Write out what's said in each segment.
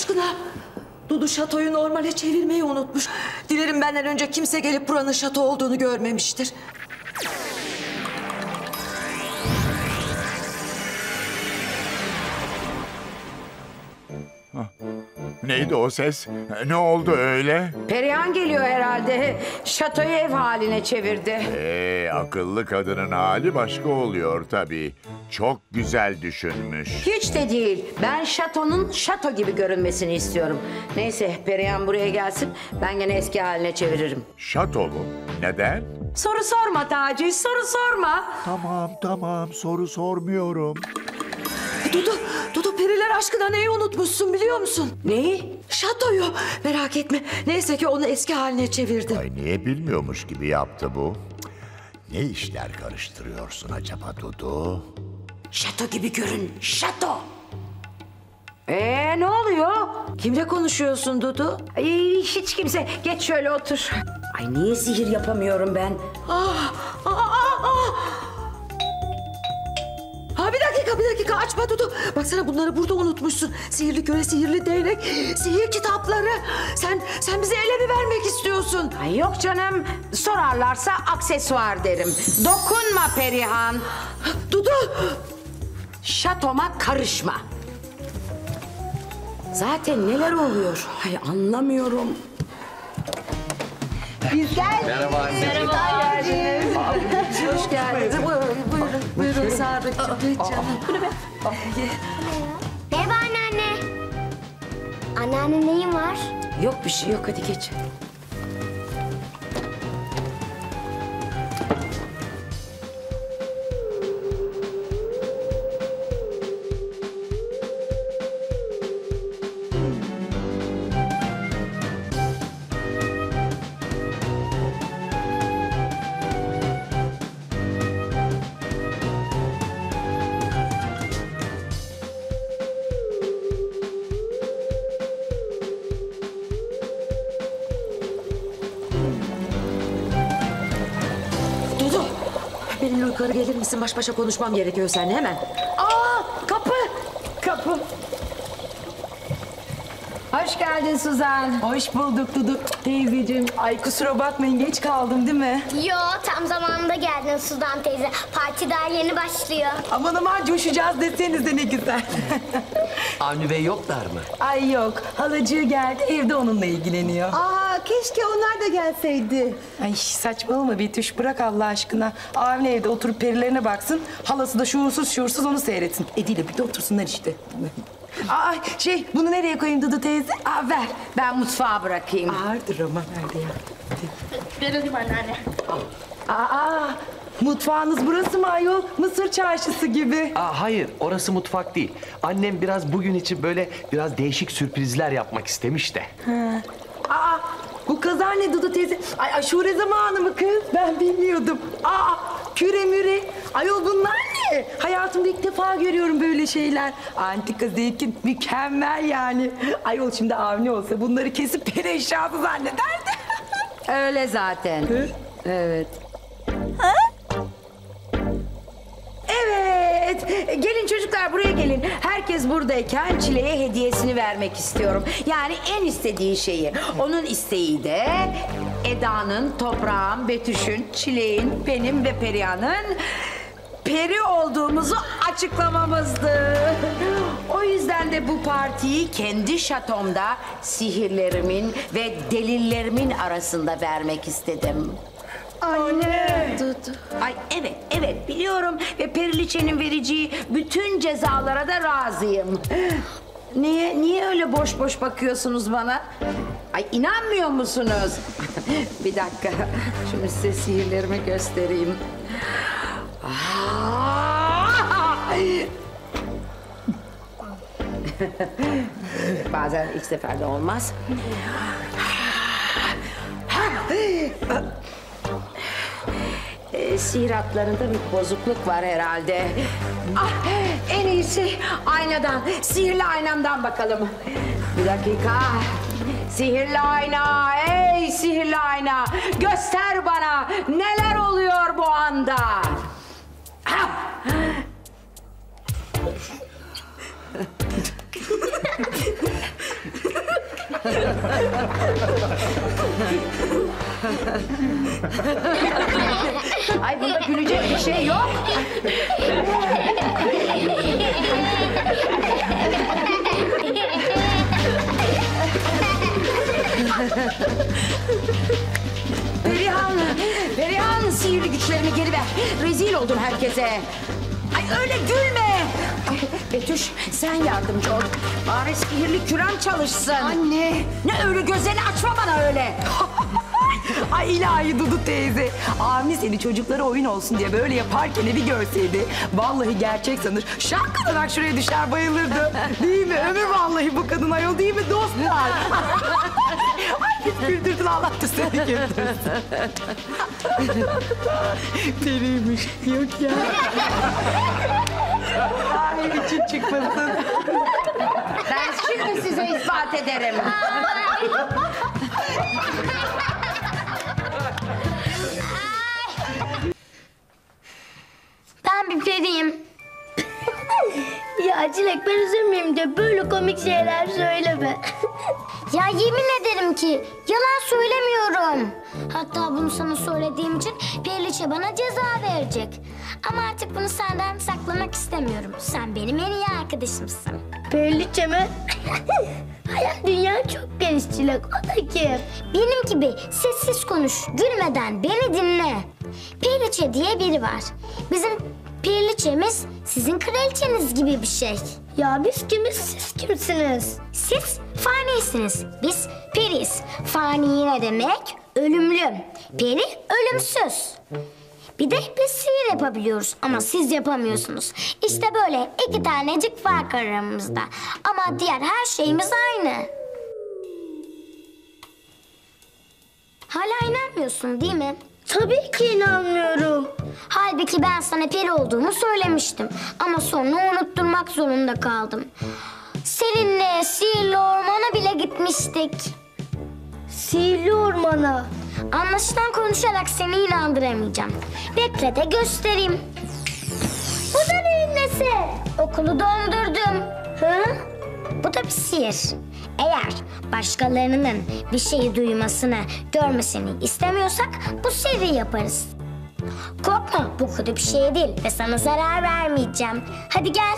aşkına. Dudu şatoyu normale çevirmeyi unutmuş. Dilerim benden önce kimse gelip buranın şato olduğunu görmemiştir. Neydi o ses? Ne oldu öyle? Perihan geliyor herhalde. Şatoyu ev haline çevirdi. Akıllı kadının hali başka oluyor tabii. Çok güzel düşünmüş. Hiç de değil. Ben şatonun şato gibi görünmesini istiyorum. Neyse Perihan buraya gelsin. Ben gene eski haline çeviririm. Şato mu? Neden? Soru sorma Taci, soru sorma. Tamam, soru sormuyorum. Dudu periler aşkına neyi unutmuşsun biliyor musun? Neyi? Şatoyu. Merak etme. Neyse ki onu eski haline çevirdim. Ay niye bilmiyormuş gibi yaptı bu? Ne işler karıştırıyorsun acaba Dudu? Şato gibi görün, şato. Ne oluyor? Kimle konuşuyorsun Dudu? Ay, hiç kimse. Geç şöyle otur. Ay niye sihir yapamıyorum ben? Ha bir dakika açma Dudu. Baksana bunları burada unutmuşsun. Sihirli küre, sihirli değnek, sihir kitapları. Sen bize ele mi vermek istiyorsun? Ay yok canım. Sorarlarsa aksesuar derim. Dokunma Perihan. Dudu! Şatoma karışma. Zaten neler oluyor? Ay anlamıyorum. Biz geldik. Merhaba anneciğim. Hoş geldiniz. Buyurun Sadıkçığım. Geç canım. Merhaba anneanne. Anneanne neyin var? Yok bir şey yok, hadi geç. Dudu! Benimle yukarı gelir misin? Baş başa konuşmam gerekiyor seninle hemen. Kapı. Hoş geldin Suzan. Hoş bulduk Dudu teyzeciğim. Ay kusura bakmayın geç kaldım değil mi? Yo, tam zamanında geldin Suzan teyze. Parti daha yeni başlıyor. Aman aman coşacağız desenize ne güzel. Avni Bey yoklar mı? Ay yok halacığı geldi evde onunla ilgileniyor. Keşke onlar da gelseydi. Ay saçmalama Betüş bırak Allah aşkına. Avni evde oturup perilerine baksın. Halası da şuursuz onu seyretsin. Ediyle bir de otursunlar işte. Bunu nereye koyayım Dudu teyze? Ver, ben mutfağa bırakayım. Ağırdır ama nerede ya? Verelim anneanne. Mutfağınız burası mı ayol? Mısır çarşısı gibi. Hayır, orası mutfak değil. Annem bugün için böyle biraz değişik sürprizler yapmak istemiş de. Bu kazar ne Dudu teyze? Ay aşure zamanı mı kız? Ben bilmiyordum. Küre müre. Ayol bunlar ne? Hayatımda ilk defa görüyorum böyle şeyler. Antika zevkin mükemmel yani. Ayol şimdi Avni olsa bunları kesip peri eşyası zannederdi. Öyle zaten. Evet. Evet. Gelin çocuklar buraya gelin. Herkes buradayken Çile'ye hediyesini vermek istiyorum. Yani en istediği şeyi. Onun isteği de Eda'nın, Toprağın, Betüş'ün, Çilek'in, benim ve Perihan'ın peri olduğumuzu açıklamamızdı. O yüzden de bu partiyi kendi şatomda sihirlerimin ve delillerimin arasında vermek istedim. Anne. Ay evet biliyorum ve Periliçe'nin vereceği bütün cezalara da razıyım. Niye öyle boş boş bakıyorsunuz bana? Ay inanmıyor musunuz? Bir dakika, şimdi size sihirlerimi göstereyim. Bazen ilk seferde olmaz. Sihir hatlarında bir bozukluk var herhalde. En iyisi aynadan, sihirli aynamdan bakalım. Bir dakika. Sihirli ayna, ey sihirli ayna. Göster bana neler oluyor bu anda. Ay bunda gülecek bir şey yok. Perihan, sihirli güçlerimi geri ver. Rezil oldum herkese. Ay öyle gülme. Ay, Betüş sen yardımcı ol. Bari sihirli kürem çalışsın. Anne. Ne öyle gözlerini açma bana öyle. Ay ilahi Dudu teyze. Avni seni çocuklara oyun olsun diye böyle yaparken bir görseydi. Vallahi gerçek sanır. Şak olarak şuraya düşer bayılırdı. Değil mi? Ömür vallahi bu kadın ayol değil mi dostlar? Ay biz güldürdün Allah da seni güldürsün. Deliymiş. Yok ya. Ay için çıkmasın. Ben şimdi size ispat ederim. Ben bir periyim. Ya Çilek ben üzülmeyeyim de böyle komik şeyler söyleme. Ya yemin ederim ki yalan söylemiyorum. Hatta bunu sana söylediğim için Periliçe bana ceza verecek. Ama artık bunu senden saklamak istemiyorum. Sen benim en iyi arkadaşımsın. Periliçe mi? Hayal dünya çok geniş Çilek, o da kim? Benim gibi sessiz konuş, gülmeden beni dinle. Periliçe diye biri var. Bizim Periliçemiz sizin kraliçeniz gibi bir şey. Ya biz kimiz, siz kimsiniz? Siz fanisiniz, biz periyiz. Fani ne demek? Ölümlü. Peri ölümsüz. Bir de biz sihir yapabiliyoruz ama siz yapamıyorsunuz. İşte böyle iki tanecik fark aramızda. Ama diğer her şeyimiz aynı. Hala inanmıyorsun değil mi? Tabii ki inanmıyorum. Halbuki ben sana peri olduğumu söylemiştim. Ama sonra unutturmak zorunda kaldım. Seninle sihirli ormana bile gitmiştik. Sihirli ormana? Anlaşılan konuşarak seni inandıramayacağım. Bekle de göstereyim. Bu da neyin nesi? Okulu dondurdum. Hı? Bu da bir sihir. Eğer başkalarının bir şeyi duymasını, görmesini istemiyorsak bu sihri yaparız. Korkma, bu kötü bir şey değil ve sana zarar vermeyeceğim. Hadi gel.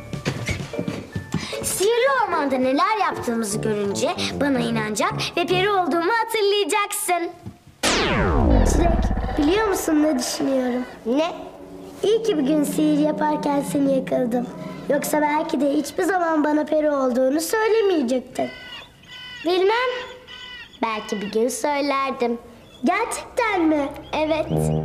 Sihirli ormanda neler yaptığımızı görünce bana inanacak ve peri olduğumu hatırlayacaksın. Çilek, biliyor musun ne düşünüyorum? Ne? İyi ki bir gün sihir yaparken seni yakaladım. Yoksa belki de hiçbir zaman bana peri olduğunu söylemeyecektin. Bilmem. Belki bir gün söylerdim. Gerçekten mi? Evet.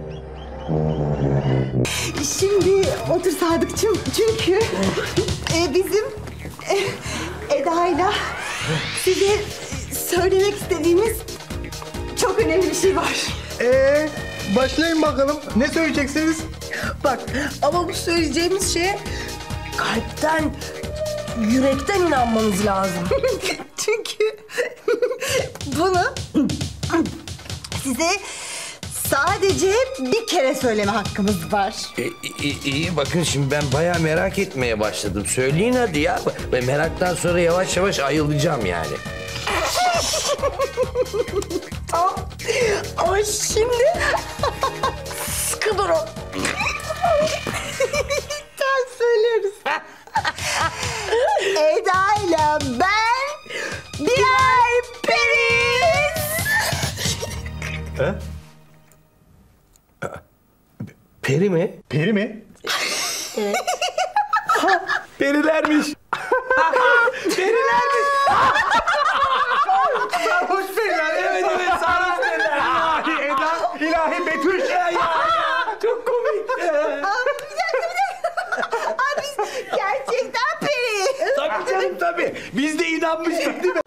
Şimdi otur Sadıkçım çünkü bizim Eda'yla size söylemek istediğimiz çok önemli bir şey var. Başlayın bakalım. Ne söyleyeceksiniz? Bak ama bu söyleyeceğimiz şeye kalpten, yürekten inanmanız lazım. Çünkü bunu size sadece bir kere söyleme hakkımız var. İyi bakın şimdi ben bayağı merak etmeye başladım. Söyleyin hadi ya. Ben meraktan sonra yavaş yavaş ayılacağım yani. Tamam. Ama şimdi sıkı durun. Tam söylüyoruz. Eda'yla ben birer periyiz. Peri mi? Peri mi? Evet. Perilermiş. Perilermiş. Sarhoş periler. Evet sarhoş periler. İlahi Eda, ilahi Betüş. Ya. Çok komik. Abi biz gerçekten periyiz. Tabii canım tabii. Biz de inanmıştık değil mi?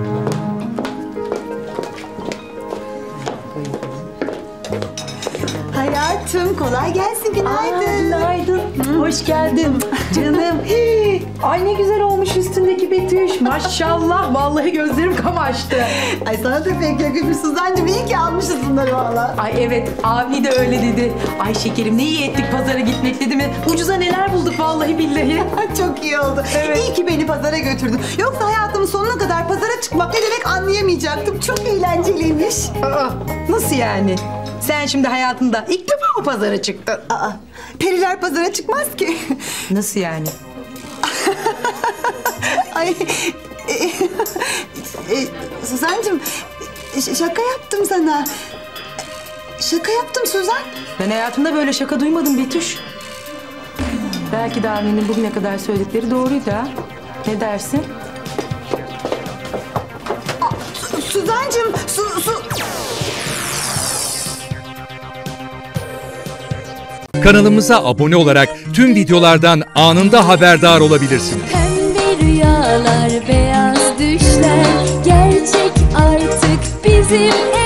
Hayatım kolay gelsin, günaydın. Günaydın. Hoş geldin canım. Ay ne güzel olmuş şu üstündeki Betüş. Maşallah vallahi gözlerim kamaştı. Ay sana da pek yakışmış Suzancığım. İyi ki almışız bunları valla. Ay evet Avni de öyle dedi. Ay şekerim ne iyi ettik pazara gitmek dedi mi? Ucuza neler bulduk vallahi billahi. Çok iyi oldu. Evet. İyi ki beni pazara götürdün. Yoksa hayatımın sonuna kadar pazara çıkmak ne demek anlayamayacaktım. Çok eğlenceliymiş. Aa, nasıl yani? Sen şimdi hayatında ilk defa mı pazara çıktın? Aa, periler pazara çıkmaz ki. Nasıl yani? Ay, Suzancığım şaka yaptım sana. Şaka yaptım Suzan. Ben hayatımda böyle şaka duymadım Betüş. Belki de Avni'nin bugüne kadar söyledikleri doğruydu ha. Ne dersin? Suzancığım Kanalımıza abone olarak tüm videolardan anında haberdar olabilirsiniz. Pembe rüyalar, beyaz düşler gerçek artık bizim